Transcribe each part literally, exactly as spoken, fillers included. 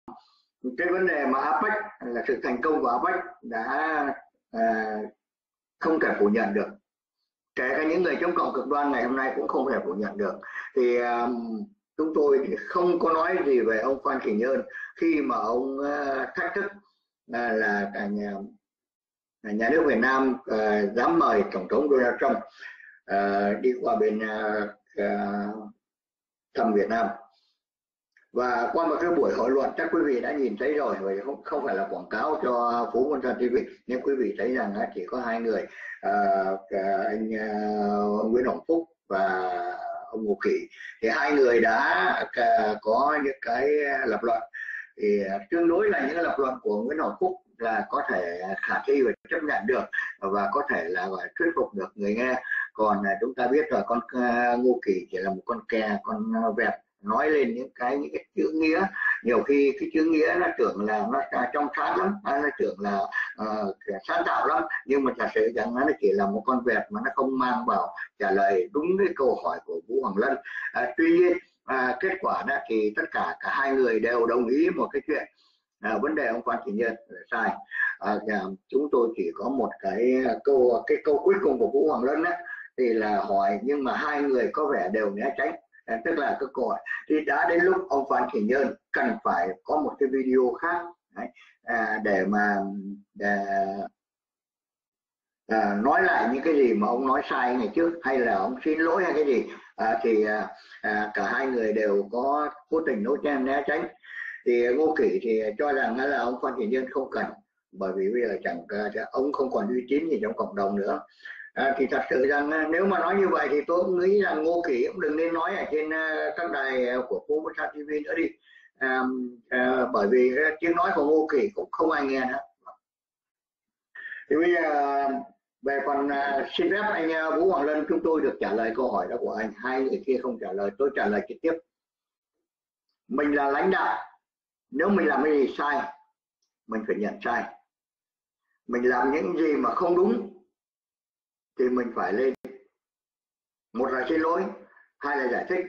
cái vấn đề mà a pếch là sự thành công của a pếch đã à, không thể phủ nhận được, kể cả những người chống cộng cực đoan ngày hôm nay cũng không thể phủ nhận được. Thì um, chúng tôi thì không có nói gì về ông Phan Kỳ Nhơn khi mà ông uh, thách thức uh, là cả nhà, nhà nước Việt Nam uh, dám mời tổng thống Donald Trump uh, đi qua bên uh, uh, thăm Việt Nam. Và qua một cái buổi hội luận chắc quý vị đã nhìn thấy rồi, và không, không phải là quảng cáo cho Phú Quân Sơn ti vi, nhưng quý vị thấy rằng chỉ có hai người, uh, anh uh, Nguyễn Hồng Phúc và ông Ngô Kỵ, thì hai người đã uh, có những cái lập luận thì tương đối là những lập luận của Nguyễn Hồng Phúc là có thể khả thi và chấp nhận được và có thể là gọi thuyết phục được người nghe. Còn uh, chúng ta biết rồi, con uh, Ngô Kỵ chỉ là một con kè, con uh, vẹt nói lên những cái những cái chữ nghĩa, nhiều khi cái chữ nghĩa nó tưởng là nó trong sáng lắm, nó tưởng là uh, sáng tạo lắm, nhưng mà thật sự rằng nó chỉ là một con vẹt mà nó không mang vào trả lời đúng cái câu hỏi của Vũ Hoàng Lân. Uh, tuy nhiên uh, kết quả đó thì tất cả cả hai người đều đồng ý một cái chuyện, uh, vấn đề ông Phan Kỳ Nhơn là sai. Uh, chúng tôi chỉ có một cái câu cái câu cuối cùng của Vũ Hoàng Lân đó, thì là hỏi nhưng mà hai người có vẻ đều né tránh. À, tức là cái câu hỏi thì đã đến lúc ông Phan Kỳ Nhơn cần phải có một cái video khác đấy, à, để mà để, à, nói lại những cái gì mà ông nói sai ngày trước, hay là ông xin lỗi hay cái gì. À, thì à, cả hai người đều có cố tình đấu tranh né tránh. Thì Ngô Kỵ thì cho rằng là ông Phan Kỳ Nhơn không cần, bởi vì bây giờ chẳng ông không còn uy tín gì trong cộng đồng nữa. À, thì thật sự rằng nếu mà nói như vậy thì tôi cũng nghĩ rằng Ngô Kỵ cũng đừng nên nói ở trên uh, các đài của Phú Quốc ti vi nữa đi, à, à, bởi vì uh, tiếng nói của Ngô Kỵ cũng không ai nghe nữa. Thì bây giờ uh, về phần uh, xin phép anh uh, Vũ Hoàng Lân, chúng tôi được trả lời câu hỏi đó của anh, hai người kia không trả lời, tôi trả lời trực tiếp. Mình là lãnh đạo, nếu mình làm cái gì sai mình phải nhận sai, mình làm những gì mà không đúng thì mình phải lên, một là xin lỗi, hai là giải thích.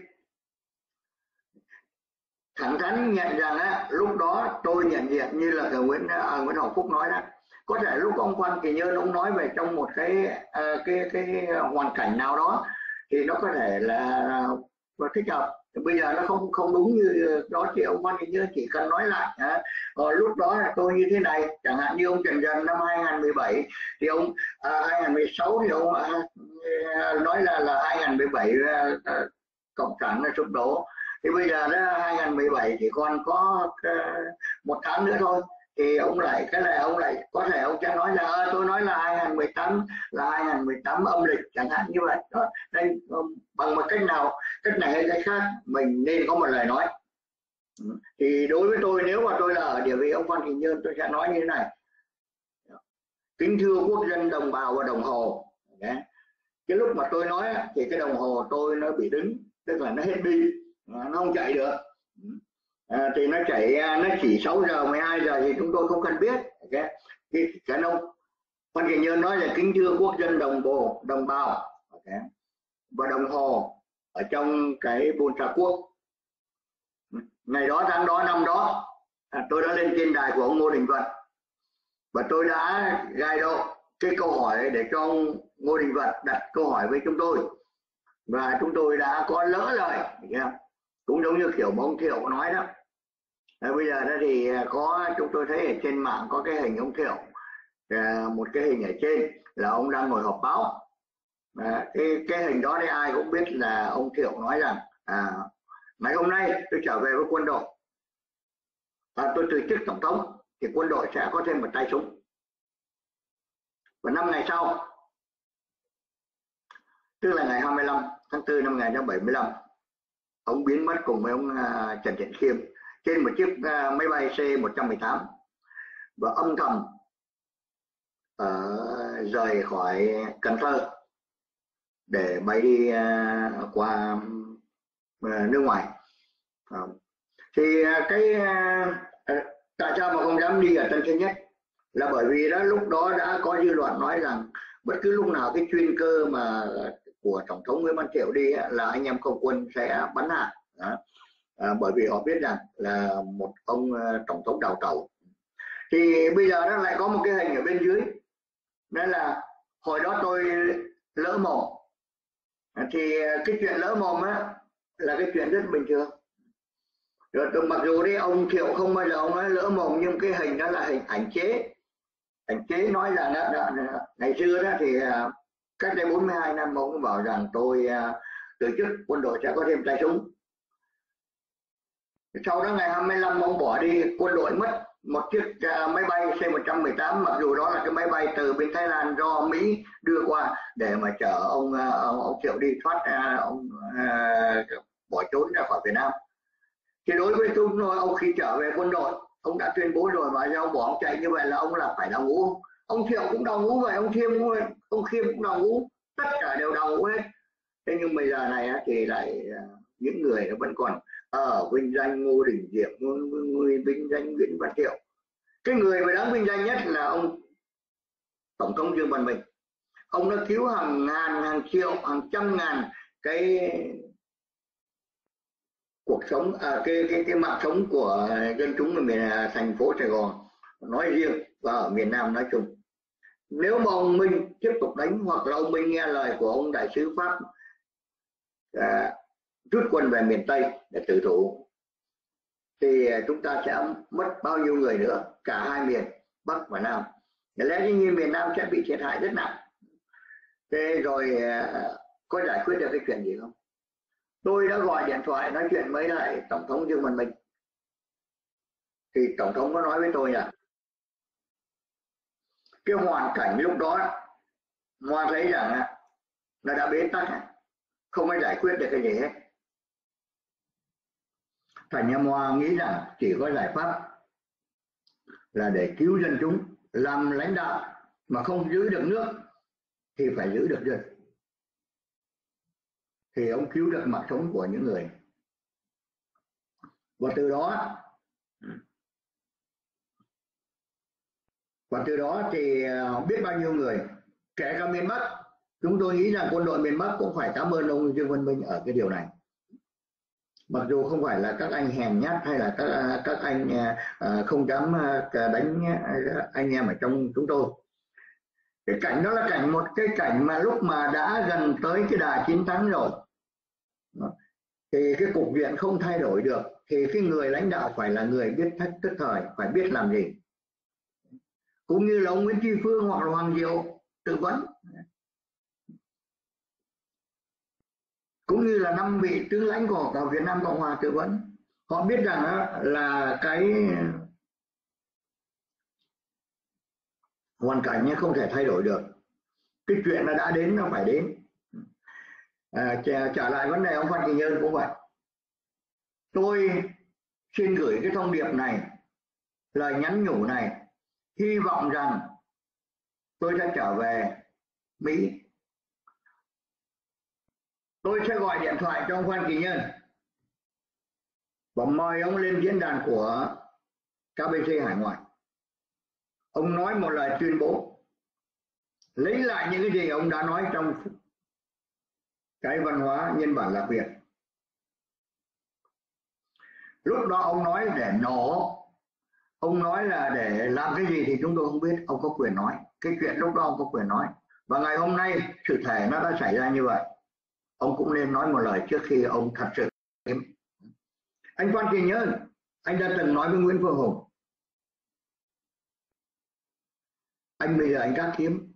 Thẳng thắn nhận rằng á, lúc đó tôi nhận diện như là Nguyễn à, Nguyễn Hồng Phúc nói đó, có thể lúc ông Phan Kỳ Nhơn ông nói về trong một cái à, cái cái hoàn cảnh nào đó thì nó có thể là và thích hợp. Bây giờ nó không không đúng như đó, thì ông Phan Kỳ Nhơn chỉ cần nói lại à, ờ, lúc đó là tôi như thế này, chẳng hạn như ông Trần Dần năm hai nghìn không trăm mười bảy thì ông à, hai nghìn không trăm mười sáu thì ông à, nói là là hai nghìn không trăm mười bảy à, cộng sản là sụp đổ, thì bây giờ đó hai nghìn không trăm mười bảy chỉ còn có uh, một tháng nữa thôi, thì ông lại cái này ông lại có thể ông sẽ nói là à, tôi nói là hai nghìn không trăm mười tám là hai nghìn không trăm mười tám âm lịch chẳng hạn như vậy đó. Đây bằng một cách nào, cách này hay cách khác, mình nên có một lời nói. Thì đối với tôi, nếu mà tôi là ở địa vị ông Phan Kỳ Nhơn, tôi sẽ nói như thế này: kính thưa quốc dân, đồng bào và đồng hồ. Đấy. Cái lúc mà tôi nói thì cái đồng hồ tôi nó bị đứng, tức là nó hết pin, nó không chạy được. À, thì nó chạy, nó chỉ sáu giờ mười hai giờ thì chúng tôi không cần biết. Okay. Cái cái ông Phan Kỳ Nhơn nói là kính thưa quốc dân, đồng bào đồng bào okay, và đồng hồ ở trong cái Buôn Sa Quốc. Ngày đó tháng đó năm đó à, tôi đã lên trên đài của ông Ngô Đình Vận và tôi đã gai độ cái câu hỏi để cho ông Ngô Đình Vận đặt câu hỏi với chúng tôi, và chúng tôi đã có lỡ lời, cũng giống như kiểu mà ông Thiệu nói đó. À, bây giờ đó thì có, chúng tôi thấy ở trên mạng có cái hình ông Thiệu, à, một cái hình ở trên là ông đang ngồi họp báo. À, cái, cái hình đó thì ai cũng biết là ông Thiệu nói rằng à, ngày hôm nay tôi trở về với quân đội, à, tôi từ chức tổng thống thì quân đội sẽ có thêm một tay súng. Và năm ngày sau, tức là ngày hai mươi lăm tháng tư năm một nghìn chín trăm bảy mươi lăm, ông biến mất cùng với ông uh, Trần Thiện Khiêm trên một chiếc uh, máy bay C một trăm mười tám và âm thầm uh, rời khỏi Cần Thơ để bay đi uh, qua uh, nước ngoài. Uh, thì uh, cái uh, uh, tại sao mà không dám đi ở Tân Sơn Nhất là bởi vì đó lúc đó đã có dư luận nói rằng bất cứ lúc nào cái chuyên cơ mà của tổng thống Nguyễn Văn Thiệu đi là anh em không quân sẽ bắn hạ. à, bởi vì họ biết rằng là một ông uh, tổng thống đào tẩu. Thì bây giờ nó lại có một cái hình ở bên dưới, nên là hồi đó tôi lỡ mồm, thì cái chuyện lỡ mồm á là cái chuyện rất bình thường. Rồi mặc dù đi ông Thiệu không bao giờ ông nói lỡ mồm, nhưng cái hình đó là hình ảnh chế. Ảnh chế nói rằng đó, đó, ngày xưa đó thì cách đây bốn mươi hai năm ông bảo rằng tôi từ chức quân đội sẽ có thêm tay súng. Sau đó ngày hai mươi lăm ông bỏ đi, quân đội mất một chiếc máy bay C một trăm mười tám, mặc dù đó là cái máy bay từ bên Thái Lan do Mỹ đưa qua để mà chở ông ông, ông Thiệu đi thoát, ông uh, bỏ trốn ra khỏi Việt Nam. Thì đối với chúng tôi, ông khi trở về quân đội, ông đã tuyên bố rồi, mà ông bỏ ông chạy như vậy là ông là phải đào ngũ. Ông Thiệu cũng đào ngũ vậy, ông Khiêm cũng vậy, ông Khiêm cũng đào ngũ, tất cả đều đào ngũ hết. Thế nhưng bây giờ này thì lại những người nó vẫn còn ở vinh danh Ngô Đình Diệm, người vinh danh Nguyễn Văn Thiệu. Cái người mà đáng vinh danh nhất là ông Tổng thống Dương Văn Minh. Ông đã cứu hàng ngàn, hàng triệu, hàng trăm ngàn cái cuộc sống, à, cái cái cái mạng sống của dân chúng ở miền thành phố Sài Gòn nói riêng và ở miền Nam nói chung. Nếu mà ông Minh tiếp tục đánh, hoặc là ông Minh nghe lời của ông đại sứ Pháp à, rút quân về miền Tây để tử thủ, thì chúng ta sẽ mất bao nhiêu người nữa, cả hai miền Bắc và Nam. Để lẽ như miền Nam sẽ bị thiệt hại rất nặng. Thế rồi à, có giải quyết được cái chuyện gì không? Tôi đã gọi điện thoại nói chuyện với lại Tổng thống Dương Văn Minh, thì Tổng thống có nói với tôi là cái hoàn cảnh lúc đó Hoa thấy rằng nó đã bế tắc, không ai giải quyết được cái gì hết. Thành nhà Hoa nghĩ rằng chỉ có giải pháp là để cứu dân chúng, làm lãnh đạo mà không giữ được nước thì phải giữ được dân, thì ông cứu được mạng sống của những người. Và từ đó và từ đó thì biết bao nhiêu người, kể cả miền Bắc. Chúng tôi nghĩ rằng quân đội miền Bắc cũng phải cảm ơn ông Dương Văn Minh ở cái điều này. Mặc dù không phải là các anh hèn nhát hay là các các anh không dám đánh anh em ở trong chúng tôi. Cái cảnh đó là cảnh một cái cảnh mà lúc mà đã gần tới cái đà chiến thắng rồi, thì cái cục diện không thay đổi được, thì cái người lãnh đạo phải là người biết thách tức thời, phải biết làm gì. Cũng như là ông Nguyễn Tri Phương hoặc là Hoàng Diệu tư vấn, cũng như là năm vị tướng lãnh của cả Việt Nam Cộng Hòa tư vấn. Họ biết rằng là cái hoàn cảnh không thể thay đổi được, cái chuyện là đã đến nó phải đến. À, trả, trả lại vấn đề ông Phan Kỳ Nhơn cũng vậy. Tôi xin gửi cái thông điệp này, lời nhắn nhủ này, hy vọng rằng tôi sẽ trở về Mỹ. Tôi sẽ gọi điện thoại cho ông Phan Kỳ Nhơn và mời ông lên diễn đàn của ca bê xê hải ngoại. Ông nói một lời tuyên bố, lấy lại những cái gì ông đã nói trong cái văn hóa nhân bản lạc Việt. Lúc đó ông nói để nổ, ông nói là để làm cái gì thì chúng tôi không biết, ông có quyền nói. Cái chuyện lúc đó ông có quyền nói. Và ngày hôm nay sự thể nó đã xảy ra như vậy, ông cũng nên nói một lời trước khi ông thật sự. Anh Phan Kỳ Nhơn, anh đã từng nói với Nguyễn Phương Hùng, anh bây giờ anh gác kiếm.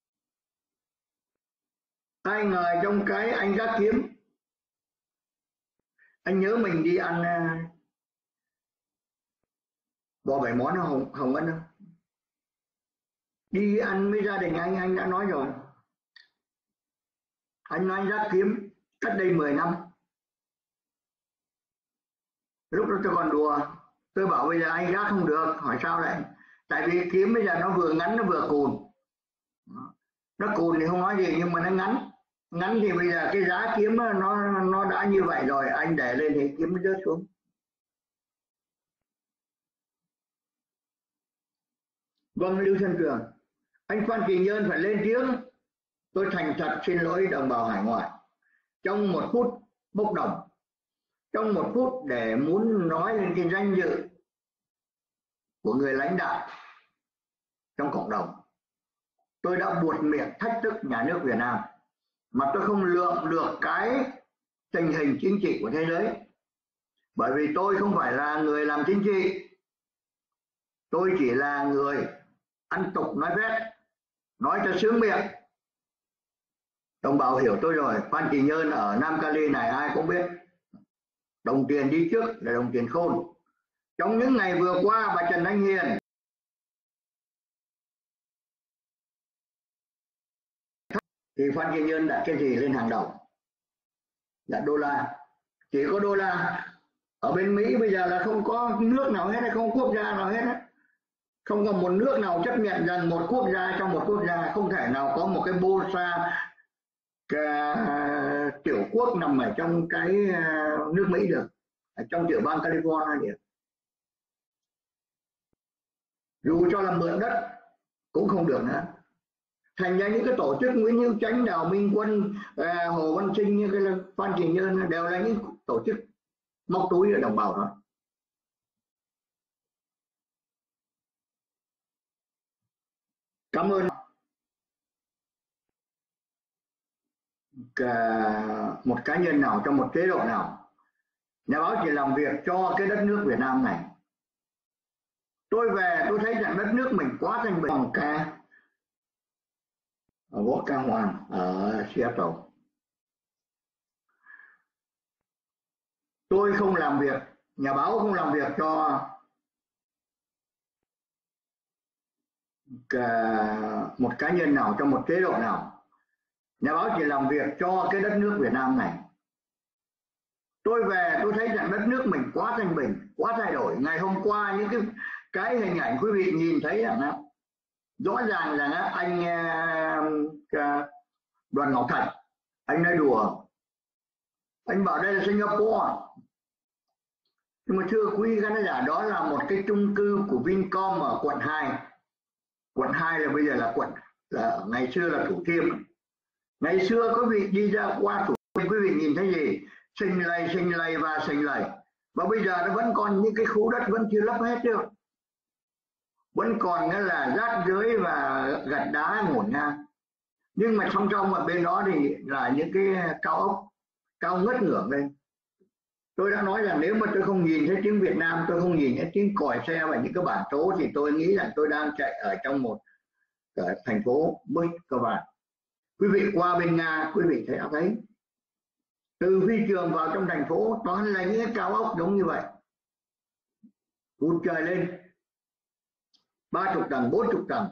Ai ngờ trong cái anh gác kiếm, anh nhớ mình đi ăn bò bảy món Hồng, Hồng Ân không? Đi ăn với gia đình anh, anh đã nói rồi. Anh nói anh gác kiếm cách đây mười năm. Lúc đó tôi còn đùa, tôi bảo bây giờ anh gác không được. Hỏi sao lại? Tại vì kiếm bây giờ nó vừa ngắn nó vừa cùn. Nó cùn thì không nói gì, nhưng mà nó ngắn. Ngắn thì bây giờ cái giá kiếm nó nó đã như vậy rồi, anh để lên thì kiếm nó rớt xuống. Vâng, Lưu Xuân Trường, anh Phan Kỳ Nhơn phải lên tiếng. Tôi thành thật xin lỗi đồng bào hải ngoại. Trong một phút bốc đồng, trong một phút để muốn nói lên cái danh dự của người lãnh đạo trong cộng đồng. Tôi đã buột miệng thách thức nhà nước Việt Nam mà tôi không lượng được cái tình hình chính trị của thế giới, bởi vì tôi không phải là người làm chính trị, tôi chỉ là người ăn tục nói phét, nói cho sướng miệng. Đồng bào hiểu tôi rồi. Phan Kỳ Nhơn ở Nam Cali này ai cũng biết, đồng tiền đi trước là đồng tiền khôn. Trong những ngày vừa qua, bà Trần Thanh Hiền thì Phan Kỳ Nhơn đặt cái gì lên hàng đầu? Là đô la. Chỉ có đô la. Ở bên Mỹ bây giờ là không có nước nào hết, không có quốc gia nào hết. Không có một nước nào chấp nhận rằng một quốc gia trong một quốc gia không thể nào có một cái bô sa cái, uh, tiểu quốc nằm ở trong cái uh, nước Mỹ được, ở trong tiểu bang California được. Dù cho là mượn đất cũng không được nữa. Thành ra những cái tổ chức Nguyễn Hữu Chánh, Đào Minh Quân, uh, Hồ Văn Sinh, như cái Phan Kỳ Nhơn đều là những tổ chức móc túi ở đồng bào thôi. Cảm ơn cả một cá nhân nào trong một chế độ nào. Nhà báo chỉ làm việc cho cái đất nước Việt Nam này. Tôi về tôi thấy rằng đất nước mình quá thanh bình. Bằng ca ở Võ Ca Hoàng ở Seattle. Tôi không làm việc, nhà báo không làm việc cho cả một cá nhân nào trong một chế độ nào. Nhà báo chỉ làm việc cho cái đất nước Việt Nam này. Tôi về tôi thấy rằng đất nước mình quá thanh bình, quá thay đổi. Ngày hôm qua những cái cái hình ảnh quý vị nhìn thấy rằng rõ ràng rằng anh Đoàn Ngọc Thạch, anh nói đùa, anh bảo đây là Singapore. Nhưng mà thưa quý khán giả, đó là một cái chung cư của Vincom ở quận hai. Quận hai là bây giờ là quận, là ngày xưa là Thủ Thiêm. Ngày xưa quý vị đi ra qua Thủ Thiêm, quý vị nhìn thấy gì? Sinh lầy, sinh lầy và sinh lầy. Và bây giờ nó vẫn còn những cái khu đất vẫn chưa lấp hết được. Vẫn còn nghĩa là rác rưới và gạch đá ngổn ngang. Nhưng mà song song ở bên đó thì là những cái cao ốc cao ngất ngưỡng lên. Tôi đã nói rằng nếu mà tôi không nhìn thấy tiếng Việt Nam, tôi không nhìn thấy tiếng còi xe và những cái bản số, thì tôi nghĩ rằng tôi đang chạy ở trong một ở thành phố mới cơ bản. Quý vị qua bên Nga, quý vị thấy thấy từ phi trường vào trong thành phố toàn là những cái cao ốc giống như vậy, vụt trời lên ba chục tầng, bốn chục tầng.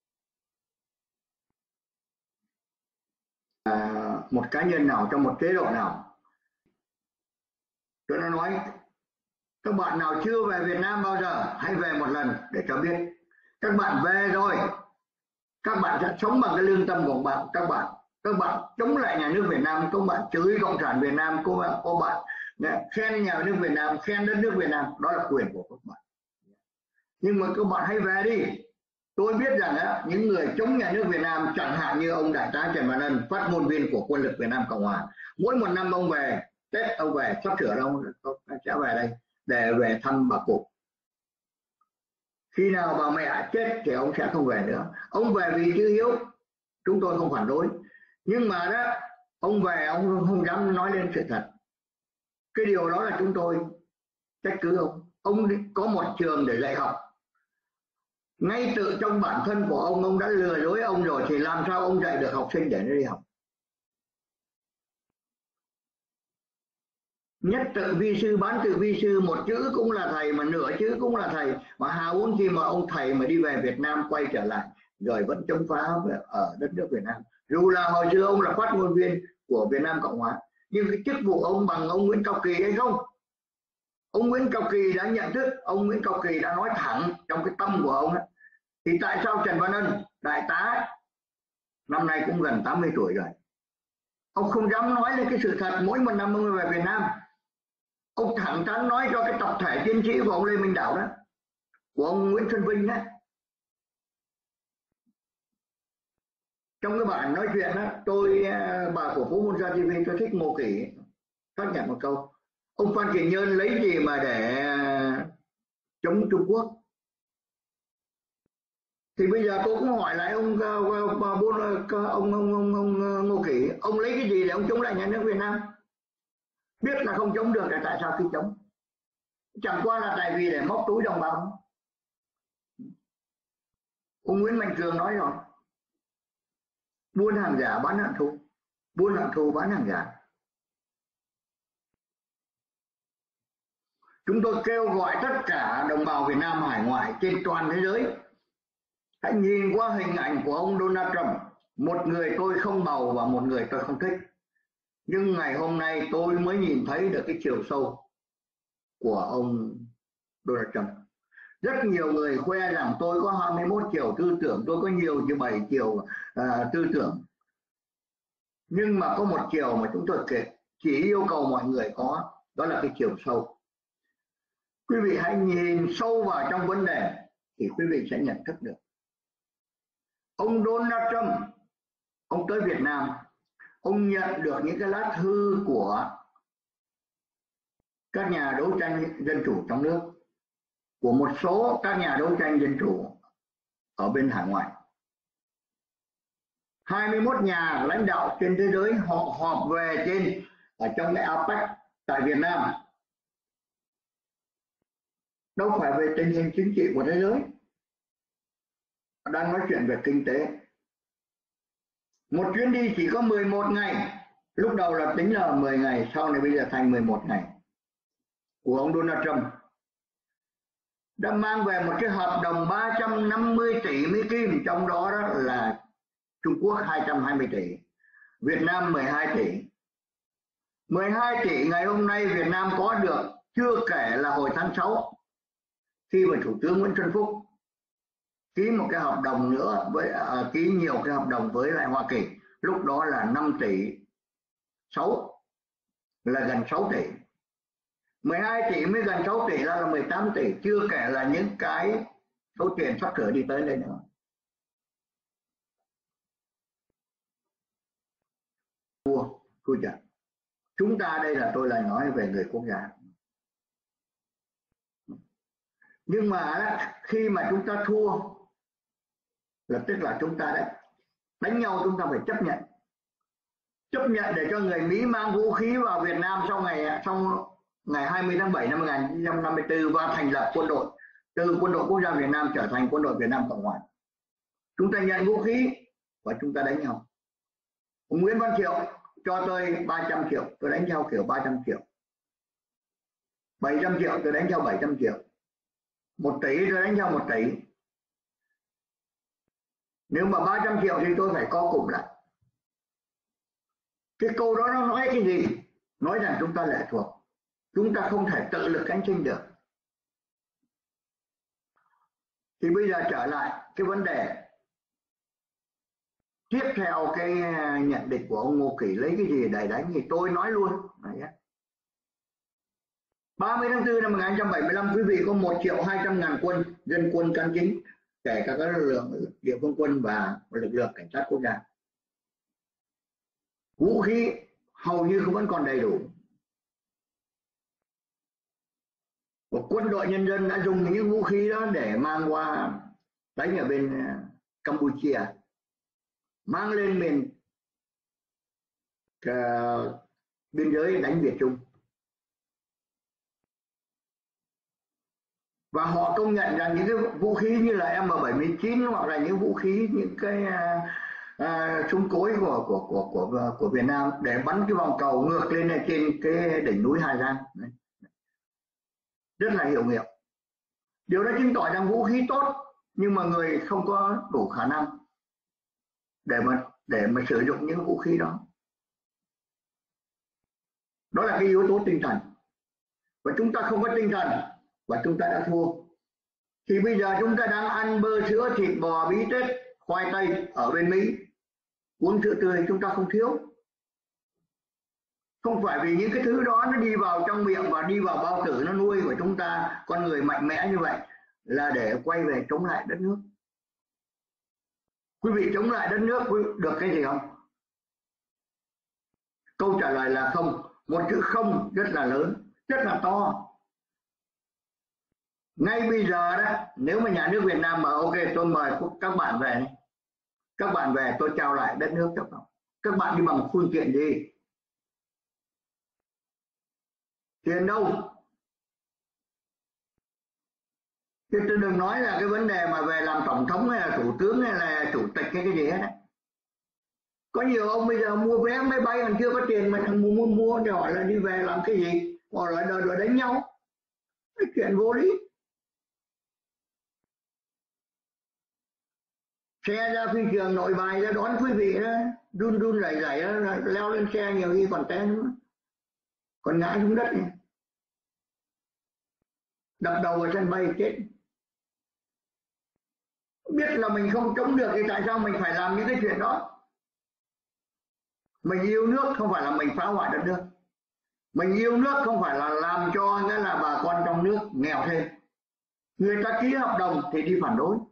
À, một cá nhân nào trong một chế độ nào. Tôi đã nói các bạn nào chưa về Việt Nam bao giờ hãy về một lần để cho biết. Các bạn về rồi, các bạn sẽ sống bằng cái lương tâm của bạn. Các bạn các bạn chống lại nhà nước Việt Nam, các bạn chửi cộng sản Việt Nam, các bạn, các bạn khen nhà nước Việt Nam, khen đất nước Việt Nam, đó là quyền của các bạn. Nhưng mà các bạn hãy về đi. Tôi biết rằng á, những người chống nhà nước Việt Nam, chẳng hạn như ông Đại tá Trần Văn Ân, phát ngôn viên của quân lực Việt Nam Cộng Hòa, mỗi một năm ông về Tết, ông về sắp sửa đâu sẽ về đây để về thăm bà cụ. Khi nào bà mẹ chết thì ông sẽ không về nữa. Ông về vì chữ hiếu, chúng tôi không phản đối. Nhưng mà đó, ông về ông không dám nói lên sự thật. Cái điều đó là chúng tôi trách cứ ông. Ông có một trường để dạy học. Ngay tự trong bản thân của ông, ông đã lừa dối ông rồi, thì làm sao ông dạy được học sinh để nó đi học? Nhất tự vi sư, bán tự vi sư, một chữ cũng là thầy mà nửa chữ cũng là thầy. Mà hào huống khi mà ông thầy mà đi về Việt Nam quay trở lại rồi vẫn chống phá ở đất nước Việt Nam. Dù là hồi xưa ông là phát ngôn viên của Việt Nam Cộng Hòa, nhưng cái chức vụ ông bằng ông Nguyễn Cao Kỳ hay không? Ông Nguyễn Cao Kỳ đã nhận thức, ông Nguyễn Cao Kỳ đã nói thẳng trong cái tâm của ông ấy. Thì tại sao Trần Văn Ân, đại tá, năm nay cũng gần tám mươi tuổi rồi, ông không dám nói lên cái sự thật mỗi một năm ông về Việt Nam? Ông thẳng thắn nói cho cái tập thể tiến sĩ của ông Lê Minh Đảo đó, của ông Nguyễn Xuân Vinh đó. Trong cái bản nói chuyện đó, tôi bà của Phú Môn Gia ti vi, tôi thích Ngô Kỷ xác nhận một câu: Ông Phan Kỳ Nhơn lấy gì mà để chống Trung Quốc? Thì bây giờ tôi cũng hỏi lại ông ông ông ông, ông, ông Ngô Kỷ, ông lấy cái gì để ông chống lại nhà nước Việt Nam? Biết là không chống được thì tại sao khi chống? Chẳng qua là tại vì để móc túi đồng bào. Ông Nguyễn Mạnh Cường nói rồi, buôn hàng giả bán hàng thù, buôn hàng thù bán hàng giả. Chúng tôi kêu gọi tất cả đồng bào Việt Nam hải ngoại trên toàn thế giới hãy nhìn qua hình ảnh của ông Donald Trump, một người tôi không bầu và một người tôi không thích. Nhưng ngày hôm nay tôi mới nhìn thấy được cái chiều sâu của ông Donald Trump. Rất nhiều người khoe rằng tôi có hai mươi mốt chiều tư tưởng, tôi có nhiều như bảy chiều uh, tư tưởng. Nhưng mà có một chiều mà chúng tôi chỉ yêu cầu mọi người có, đó là cái chiều sâu. Quý vị hãy nhìn sâu vào trong vấn đề thì quý vị sẽ nhận thức được. Ông Donald Trump, ông tới Việt Nam, ông nhận được những cái lá thư của các nhà đấu tranh dân chủ trong nước, của một số các nhà đấu tranh dân chủ ở bên hải ngoại. hai mươi mốt nhà lãnh đạo trên thế giới họ họp về trên ở trong cái a pếch tại Việt Nam. Đâu phải về tình hình chính trị của thế giới, đang nói chuyện về kinh tế. Một chuyến đi chỉ có mười một ngày, lúc đầu là tính là mười ngày, sau này bây giờ thành mười một ngày, của ông Donald Trump đã mang về một cái hợp đồng ba trăm năm mươi tỷ Mỹ Kim, trong đó, đó là Trung Quốc hai trăm hai mươi tỷ, Việt Nam mười hai tỷ. mười hai tỷ ngày hôm nay Việt Nam có được, chưa kể là hồi tháng sáu khi mà Thủ tướng Nguyễn Xuân Phúc ký một cái hợp đồng nữa với uh, ký nhiều cái hợp đồng với lại Hoa Kỳ, lúc đó là năm tỷ sáu, là gần sáu tỷ. mười hai tỷ mới gần sáu tỷ, là, là mười tám tỷ, chưa kể là những cái số tiền sắp sửa đi tới đây nữa. Thua, thua trận. Chúng ta đây là tôi lại nói về người quốc gia. Nhưng mà khi mà chúng ta thua là tức là chúng ta đã đánh nhau, chúng ta phải chấp nhận. Chấp nhận để cho người Mỹ mang vũ khí vào Việt Nam sau ngày sau ngày hai mươi tháng bảy năm một nghìn chín trăm năm mươi tư và thành lập quân đội, từ quân đội quốc gia Việt Nam trở thành quân đội Việt Nam Cộng hòa. Chúng ta nhận vũ khí và chúng ta đánh nhau. Ông Nguyễn Văn Triệu cho tôi ba trăm triệu, tôi đánh theo kiểu ba trăm triệu. bảy trăm triệu tôi đánh theo bảy trăm triệu. một tỷ tôi đánh theo một tỷ. Nếu mà ba trăm triệu thì tôi phải co cụm lại. Cái câu đó nó nói cái gì? Nói rằng chúng ta lệ thuộc, chúng ta không thể tự lực cánh sinh được. Thì bây giờ trở lại cái vấn đề tiếp theo, cái nhận định của ông Ngô Kỷ lấy cái gì để đánh thì tôi nói luôn. ba mươi tháng tư năm một nghìn chín trăm bảy mươi lăm, quý vị có một triệu hai trăm ngàn quân, dân quân can chính, kể cả các lực lượng địa phương quân và lực lượng cảnh sát quốc gia. Vũ khí hầu như không vẫn còn đầy đủ. Và quân đội nhân dân đã dùng những vũ khí đó để mang qua đánh ở bên Campuchia, mang lên miền uh, biên giới đánh Việt Trung. Và họ công nhận rằng những cái vũ khí như là M bảy mươi chín hoặc là những vũ khí, những cái uh, súng cối của của của của của Việt Nam để bắn cái vòng cầu ngược lên ở trên cái đỉnh núi Hà Giang. Đấy. Rất là hiệu nghiệm. Điều đó chứng tỏ rằng vũ khí tốt, nhưng mà người không có đủ khả năng để mà để mà sử dụng những vũ khí đó. Đó là cái yếu tố tinh thần. Và chúng ta không có tinh thần và chúng ta đã thua. Thì bây giờ chúng ta đang ăn bơ sữa, thịt bò, bí tết, khoai tây ở bên Mỹ, uống sữa tươi, chúng ta không thiếu. Không phải vì những cái thứ đó nó đi vào trong miệng và đi vào bao tử nó nuôi của chúng ta, con người mạnh mẽ như vậy, là để quay về chống lại đất nước. Quý vị chống lại đất nước được cái gì không? Câu trả lời là không. Một chữ không rất là lớn. rất là to. Ngay bây giờ đó, nếu mà nhà nước Việt Nam mà ok, tôi mời các bạn về này. Các bạn về tôi trao lại đất nước cho các các bạn. Đi bằng phương tiện gì? Tiền đâu? Chứ tôi đừng nói là cái vấn đề mà về làm tổng thống hay là thủ tướng hay là chủ tịch hay cái gì hết đấy. Có nhiều ông bây giờ mua vé máy bay còn chưa có tiền mà thằng mua mua mua thì hỏi là đi về làm cái gì? Họ lại đòi đòi đánh nhau. Cái chuyện vô lý. Xe ra phi trường Nội Bài ra đón quý vị đó, run run rẩy rẩy leo lên xe nhiều khi còn té nữa, còn ngã xuống đất này, đập đầu vào sân bay chết. Biết là mình không chống được thì tại sao mình phải làm những cái chuyện đó? Mình yêu nước không phải là mình phá hoại đất nước. Mình yêu nước không phải là làm cho cái là bà con trong nước nghèo thêm. Người ta ký hợp đồng thì đi phản đối.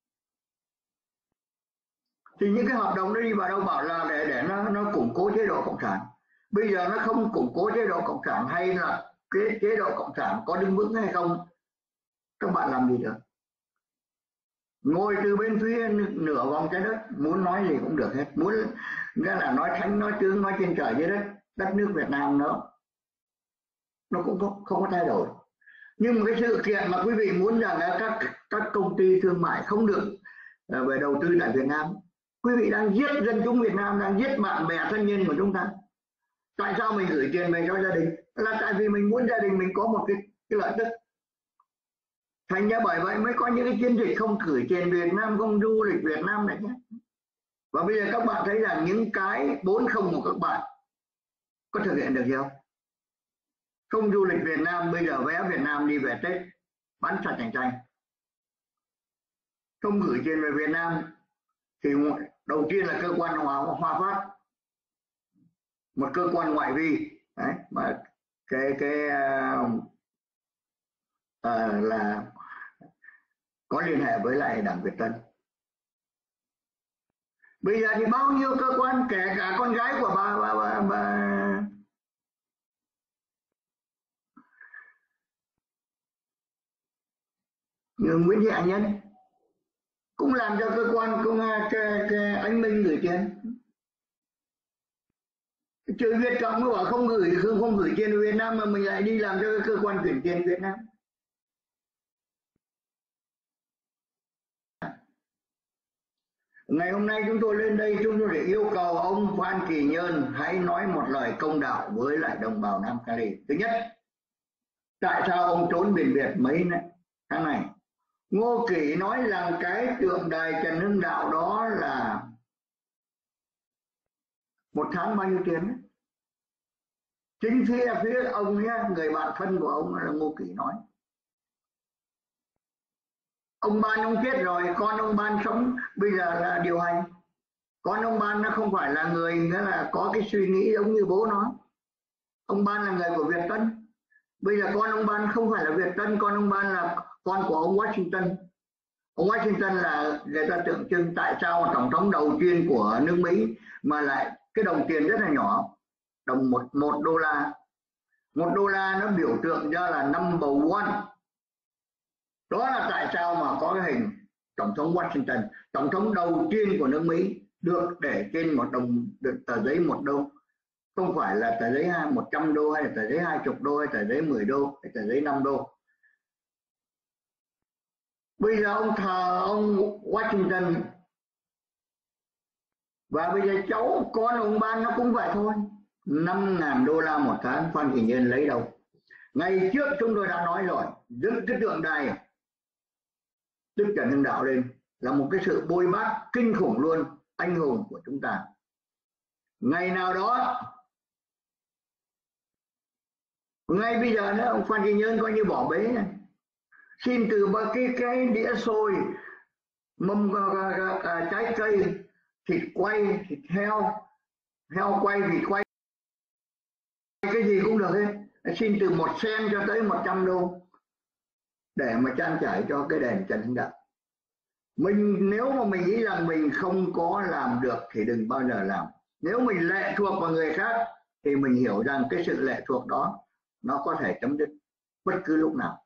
Thì những cái hợp đồng đó đi vào đâu bảo là để để nó nó củng cố chế độ cộng sản. Bây giờ nó không củng cố chế độ cộng sản hay là cái chế độ cộng sản có đứng vững hay không, các bạn làm gì được? Ngồi từ bên phía nửa vòng trái đất, muốn nói gì cũng được hết, muốn nghĩa là nói thánh nói tướng nói trên trời dưới đất, đất nước Việt Nam nó nó cũng không, không có thay đổi. Nhưng mà cái sự kiện mà quý vị muốn rằng là các các công ty thương mại không được uh, về đầu tư tại Việt Nam, quý vị đang giết dân chúng Việt Nam, đang giết bạn bè thân nhân của chúng ta. Tại sao mình gửi tiền về cho gia đình? Là tại vì mình muốn gia đình mình có một cái, cái lợi tức. Thành ra bởi vậy mới có những cái chiến dịch không gửi tiền Việt Nam, không du lịch Việt Nam này nhé. Và bây giờ các bạn thấy rằng những cái bốn không của các bạn có thực hiện được gì không? Không du lịch Việt Nam, bây giờ vé Việt Nam đi về Tết bán sạch chành chành. Không gửi tiền về Việt Nam thì đầu tiên là cơ quan Hòa, Hòa Phát, một cơ quan ngoại vi đấy, mà cái cái uh, uh, là có liên hệ với lại Đảng Việt Tân. Bây giờ thì bao nhiêu cơ quan, kể cả con gái của bà bà bà, bà Nguyễn Thị Hải Nhân cũng làm cho cơ quan công an cái, cái anh Minh gửi tiền. Trừ Việt Cộng nó bảo không gửi không, không gửi tiền Việt Nam mà mình lại đi làm cho cơ quan chuyển tiền Việt Nam. Ngày hôm nay chúng tôi lên đây chúng tôi để yêu cầu ông Phan Kỳ Nhơn hãy nói một lời công đạo với lại đồng bào Nam Cali. Thứ nhất, tại sao ông trốn biển Việt mấy tháng này? Ngô Kỷ nói rằng cái tượng đài Trần Hưng Đạo đó là một tháng bao nhiêu tiền? Chính phía phía ông nhé, người bạn thân của ông là Ngô Kỷ nói. Ông Ban ông chết rồi, con ông Ban sống bây giờ là điều hành. Con ông Ban nó không phải là người nghĩa là có cái suy nghĩ giống như bố nó. Ông Ban là người của Việt Tân. Bây giờ con ông Ban không phải là Việt Tân, con ông Ban là con của ông Washington. Ông Washington là người ta tượng trưng tại sao tổng thống đầu tiên của nước Mỹ mà lại cái đồng tiền rất là nhỏ, đồng một một đô la. Một đô la nó biểu tượng ra là number one. Đó là tại sao mà có cái hình tổng thống Washington, tổng thống đầu tiên của nước Mỹ được để trên một đồng được tờ giấy một đô, không phải là tờ giấy hai một trăm đô hay là tờ giấy hai chục đô hay tờ giấy mười đô hay tờ giấy năm đô. Bây giờ ông thờ ông Washington và bây giờ cháu con ông Ban nó cũng vậy thôi. Năm ngàn đô la một tháng Phan Kỳ Nhơn lấy đâu? Ngày trước chúng tôi đã nói rồi, dựng cái tượng đài Đức Trần Hưng Đạo lên là một cái sự bôi bác kinh khủng luôn anh hùng của chúng ta. Ngày nào đó, ngay bây giờ nữa ông Phan Kỳ Nhơn coi như bỏ bế này. Xin từ ba cái cái đĩa xôi, mâm uh, uh, uh, trái cây, thịt quay, thịt heo, heo quay, thịt quay, cái gì cũng được hết. Xin từ một sen cho tới một trăm đô để mà trang trải cho cái đền Trần Hưng Đạo. Mình nếu mà mình nghĩ rằng mình không có làm được thì đừng bao giờ làm. Nếu mình lệ thuộc vào người khác thì mình hiểu rằng cái sự lệ thuộc đó nó có thể chấm dứt bất cứ lúc nào.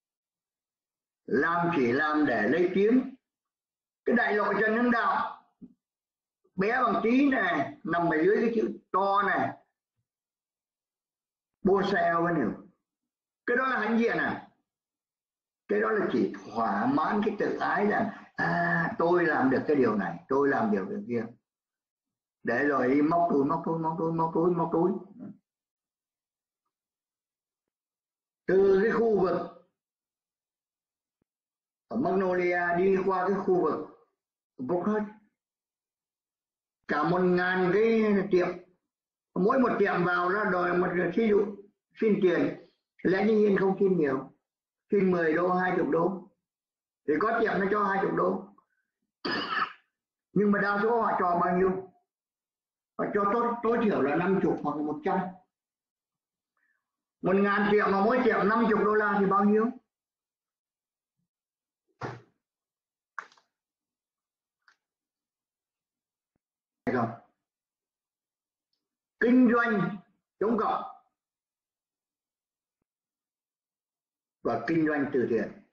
Làm chỉ làm để lấy tiếng. Cái đại lộ Trần Hưng Đạo bé bằng tí này, nằm ở dưới cái chữ to này, bô xeo với nhiều, cái đó là hãnh diện à? Cái đó là chỉ thỏa mãn cái tự ái rằng à, tôi làm được cái điều này, tôi làm điều việc kia, để rồi đi móc túi móc túi móc túi móc túi móc túi. Từ cái khu vực ở Magnolia đi qua cái khu vực Brookhurst, cả một ngàn cái tiệm, mỗi một tiệm vào nó đòi một ví dụ xin tiền, lẽ nhiên không xin nhiều, xin mười đô hai mươi đô, thì có tiệm nó cho hai mươi đô, nhưng mà đa số họ cho bao nhiêu? Họ cho tốt tối thiểu là năm mươi hoặc một trăm. Một ngàn tiệm mà mỗi tiệm năm mươi đô la thì bao nhiêu? Không. Kinh doanh chống cộng và kinh doanh từ thiện